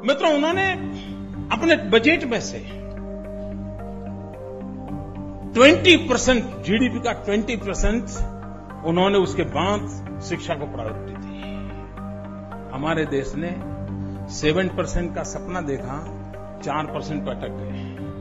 मित्रों, उन्होंने अपने बजट में से 20% जीडीपी का 20% उन्होंने उसके बाद शिक्षा को प्रायोरिटी दी। हमारे देश ने 7% का सपना देखा, 4% पर अटक गए।